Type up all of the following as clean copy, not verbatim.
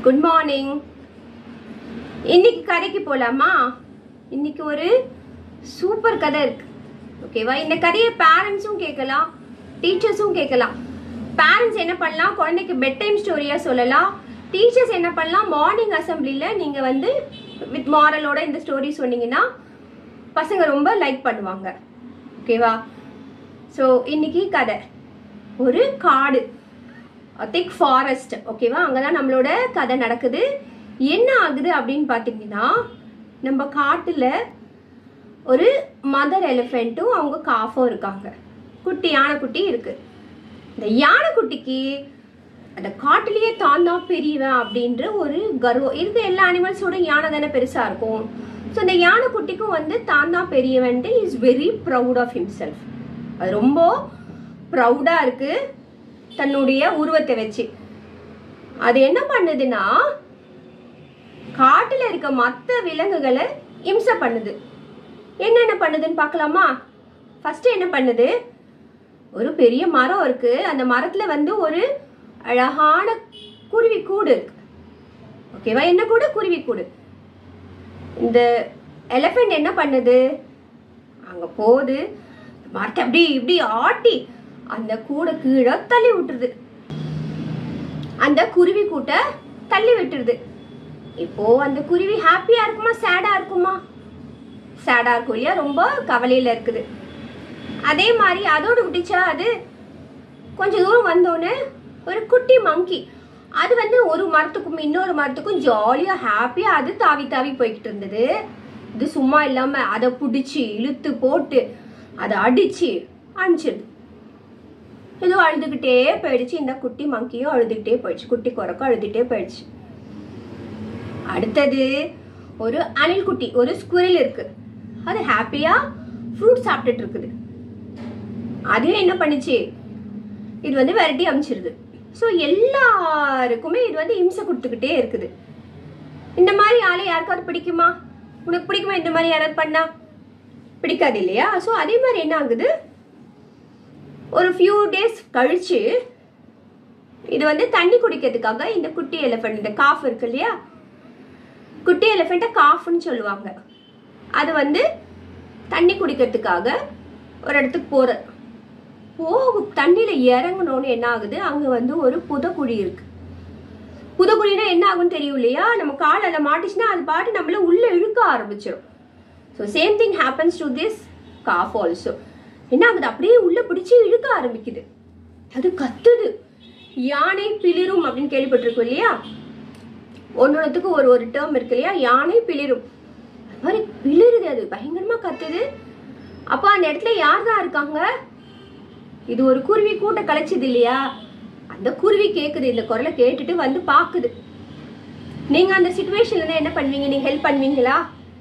Good morning. இன்னைக்கு கதைக்கு போலாமா? இன்னைக்கு ஒரு சூப்பர் கதை இருக்கு. ஓகேவா? இந்த கதையை பேரண்ட்ஸும் கேட்கலாம், டீச்சர்ஸும் கேட்கலாம். பேரண்ட்ஸ் என்ன பண்ணலாம், குழந்தைக்கு பெட் டைம் ஸ்டோரியா சொல்லலாம். டீச்சர்ஸ் என்ன பண்ணலாம், மார்னிங் அசம்பிளில நீங்க வந்து வித் மாரலோட இந்த ஸ்டோரி சொன்னீங்கன்னா பசங்க ரொம்ப லைக் பண்ணுவாங்க. ஓகேவா? ஸோ இன்னைக்கு கதை ஒரு காடு, திக் ஃபாரஸ்ட். ஓகேவா? அங்கதான் நம்மளோட கதை நடக்குது. என்ன ஆகுது அப்படின்னு பாத்தீங்கன்னா, நம்ம காட்டுல ஒரு மதர் எலிஃபென்ட்டும் அவங்க காஃபும் இருக்காங்க. குட்டி யானைக்குட்டி இருக்கு. இந்த யானைக்குட்டிக்கு அந்த காட்டுலயே தான் தான் பெரியவன் அப்படின்ற ஒரு கர்வம் இருக்கு. எல்லா அனிமல்ஸோட யானை தானே பெருசா இருக்கும். ஸோ இந்த யானைக்குட்டிக்கும் வந்து தான் தான் பெரியவன் is very proud of himself. அது ரொம்ப ப்ரௌடா இருக்கு தன்னுடைய உருவத்தை வச்சு. அது என்ன பண்ணுதுன்னா, காட்டுல இருக்க மற்ற விலங்குகளை இம்சை பண்ணுது. என்னென்ன பண்ணுதுன்னு பார்க்கலாமா? ஃபர்ஸ்ட் என்ன பண்ணுது, ஒரு பெரிய மரம் இருக்கு. அந்த மரத்துல வந்து ஒரு அழகான குருவி கூடு இருக்கு. ஓகேவா? என்ன கூட குருவி கூடு. இந்த எலிஃபென்ட் என்ன பண்ணுது, அங்க போது மரத்தை அப்படி இப்படி ஆட்டி அந்த கூடை கீழே தள்ளி விட்டுருது. அந்த குருவி கூட்ட தள்ளி விட்டுருது. இப்போ அந்த குருவி ஹாப்பியா இருக்குமா, சேடா இருக்குமா? சேடா இருக்கும் இல்லையா? ரொம்ப கவலையில இருக்குது. அதே மாதிரி அதோடு விட்டுச்சா, அது கொஞ்ச தூரம் வந்தோன்னு ஒரு குட்டி மங்கி, அது வந்து ஒரு மரத்துக்கும் இன்னொரு மரத்துக்கும் ஜாலியா ஹாப்பியா அது தாவி தாவி போய்கிட்டு இருந்தது. இது சும்மா இல்லாம அதை பிடிச்சி இழுத்து போட்டு அதை அடிச்சு அனுப்பிச்சிருது. ஏதோ அழுதுகிட்டே போயிடுச்சு. இந்த குட்டி மங்கியும் அழுதுகிட்டே போயிடுச்சு. குட்டி குரக்கும் அழுதுகிட்டே போயிடுச்சு. அடுத்தது ஒரு அணில் குட்டி, ஒரு ஸ்குரில் இருக்கு. அது ஹாப்பியா ஃப்ரூட் சாப்பிட்டுட்டு இருக்குது. அதையும் என்ன பண்ணுச்சு, இது வந்து விரட்டி அமிச்சிருது. ஸோ எல்லாருக்குமே இது வந்து இம்சை கொடுத்துக்கிட்டே இருக்குது. இந்த மாதிரி ஆளை யாருக்காவது பிடிக்குமா? உனக்கு பிடிக்குமா இந்த மாதிரி யாராவது பண்ணா? பிடிக்காது இல்லையா? ஸோ அதே மாதிரி என்ன ஆகுது, ஒரு ஃபியூ டேஸ் கழிச்சு இது வந்து தண்ணி குடிக்கிறதுக்காக இந்த குட்டி எலிஃபென்ட், இந்த காஃப் இருக்கு இல்லையா, குட்டி எலிஃபென்ட்டை காஃப்னு சொல்லுவாங்க. அது வந்து தண்ணி குடிக்கிறதுக்காக ஒரு இடத்துக்கு போகும். தண்ணியில இறங்கணும்னு என்ன ஆகுது, அங்க வந்து ஒரு புதக்குழி இருக்கு. புதக்குழினா என்ன ஆகும்னு தெரியும் இல்லையா? நம்ம கால் அதை மாட்டிச்சுன்னா அது பாட்டு நம்மள உள்ள இழுக்க ஆரம்பிச்சிடும். So same thing happens to this calf also. என்ன ஆகுது, அப்படியே உள்ள பிடிச்சி இழுக்க ஆரம்பிக்குது. அது கத்துது. யானை பிளிரும் அப்படின்னு கேள்விப்பட்டிருக்கோம் இல்லையா? ஒன்னொன்னுக்கு ஒரு ஒரு டேர்ம் இருக்கு இல்லையா? யானை பிளிரும், அது மாதிரி பிளிருது. அது பயங்கரமா கத்துது. அப்ப அந்த இடத்துல யார் தான் இருக்காங்க, இது ஒரு குருவி கூட்ட கலைச்சது இல்லையா? அந்த குருவி கேக்குது, இந்த குரலை கேட்டுட்டு வந்து பாக்குது. நீங்க அந்த சிச்சுவேஷன்ல என்ன பண்ணுவீங்க? நீங்க ஹெல்ப் பண்ணுவீங்களா?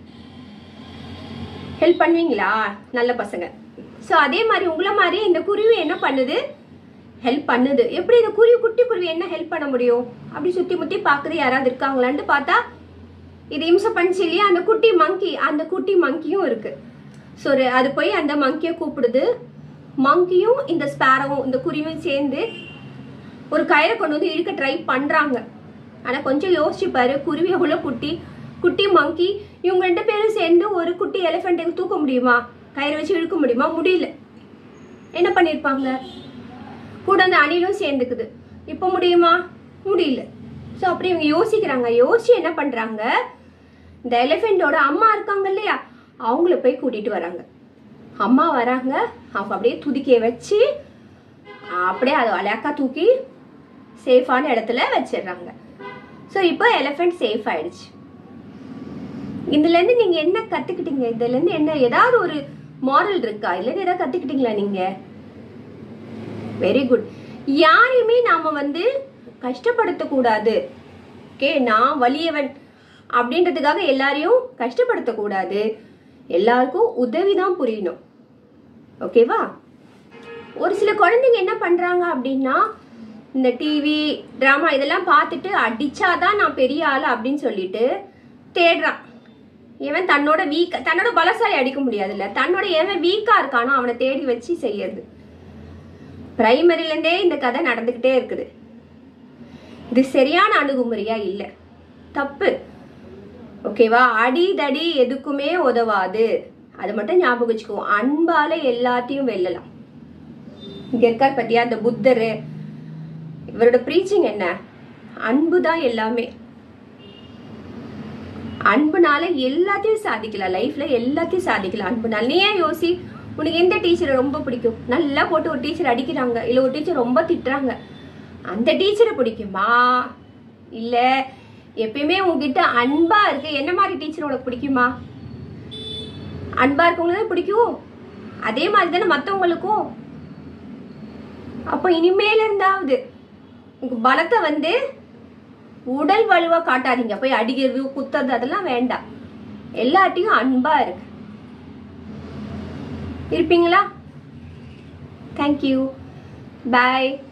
ஹெல்ப் பண்ணுவீங்களா? நல்ல பசங்க. ஸோ அதே மாதிரி உங்களை மாதிரி இந்த குருவி என்ன பண்ணுது, ஹெல்ப் பண்ணுது. எப்படி இந்த குருவி, குட்டி குருவி என்ன ஹெல்ப் பண்ண முடியும்? அப்படி சுத்தி முத்தி பாக்குது யாராவது இருக்காங்களான்னு. பார்த்தா இது இம்சை பண்ணிச்சு இல்லையா அந்த குட்டி மங்கி, அந்த குட்டி மங்கியும் இருக்கு. ஸோ அது போய் அந்த மங்கியை கூப்பிடுது. மங்கியும் இந்த ஸ்பேரோவும் இந்த குருவியும் சேர்ந்து ஒரு கயிறை கொண்டு வந்து இழுக்க ட்ரை பண்றாங்க. ஆனா கொஞ்சம் யோசிச்சு பாரு, குருவி உள்ள குட்டி, குட்டி மங்கி, இவங்க 2 பேரும் சேர்ந்து ஒரு குட்டி எலிஃபென்ட்டை தூக்க முடியுமா? கயிறை வச்சு இழுக்க முடியுமா? முடியல. என்ன பண்ணிருப்பாங்க? கூட அந்த அணிலும் சேர்ந்துக்குது. இப்ப முடியுமா? முடியல. ஸோ அப்படி இவங்க யோசிக்கிறாங்க. யோசிச்சு என்ன பண்றாங்க, இந்த எலிஃபென்ட்டோட அம்மா இருக்காங்க இல்லையா, அவங்கள போய் கூட்டிட்டு வராங்க. அம்மா வராங்க. அவங்க அப்படியே துதிக்கைய வச்சு அப்படியே அதை அழகா தூக்கி சேஃபான இடத்துல வச்சிடுறாங்க. ஸோ இப்போ எலிஃபென்ட் சேஃப் ஆயிடுச்சு. இதுல இருந்து நீங்க என்ன கத்துக்கிட்டீங்க? இதுல இருந்து என்ன, ஏதாவது ஒரு மாரல் இருக்கா? இல்ல ஏதாவது கத்துக்கிட்டீங்களா நீங்க? Very good. யாரையுமே நாம வந்து கஷ்டப்படுத்த கூடாது. ஓகே, நான் வலியவன் அப்படின்றதுக்காக எல்லாரையும் கஷ்டப்படுத்த கூடாது. எல்லாருக்கும் உதவிதான் புரியணும். ஓகேவா? ஒரு சில குழந்தைங்க என்ன பண்றாங்க அப்படின்னா, இந்த டிவி டிராமா இதெல்லாம் பார்த்துட்டு அடிச்சாதான் நான் பெரிய ஆளு அப்படின்னு சொல்லிட்டு தேடுறான். இவன் தன்னோட பலசாலி அடிக்க முடியாதுல்ல, தன்னோட எவன் வீக்கா இருக்கானோ அவனை தேடி வச்சு செய்யறது. பிரைமரில இருந்தே இந்த கதை நடந்துகிட்டே இருக்குது. இது சரியான அணுகுமுறையா இல்ல, தப்பு. ஓகேவா? அடி தடி எதுக்குமே உதவாது, அது மட்டும் ஞாபகம் வச்சுக்கோ. அன்பால எல்லாத்தையும் வெல்லலாம். இங்க இருக்கார் பத்தியா இந்த புத்தரு, இவரோட பிரீச்சிங் என்ன? அன்புதான் எல்லாமே. அன்புனால எல்லாத்தையும் சாதிக்கலாம், லைஃப்ல எல்லாத்தையும் சாதிக்கலாம் அன்புனால. நீ ஏன் யோசி, உனக்கு எந்த டீச்சரை ரொம்ப பிடிக்கும்? நல்லா போட்டு ஒரு டீச்சர் அடிக்கிறாங்க, இல்ல ஒரு டீச்சர் ரொம்ப திட்டுறாங்க, அந்த டீச்சரை பிடிக்குமா? இல்ல எப்பயுமே உங்ககிட்ட அன்பா இருக்கு என்ன மாதிரி டீச்சர் உனக்கு பிடிக்குமா? அன்பா இருக்கவங்களதான் பிடிக்கும். அதே மாதிரி தானே மத்தவங்களுக்கும். அப்ப இனிமேல இருந்தாவது உங்க பலத்தை உடல் வலுவா காட்டாதீங்க. போய் அடிக்கிறது குத்துறது அதெல்லாம் வேண்டாம். எல்லாத்தையும் அன்பா இருப்பீங்களா? தேங்க்யூ, பாய்.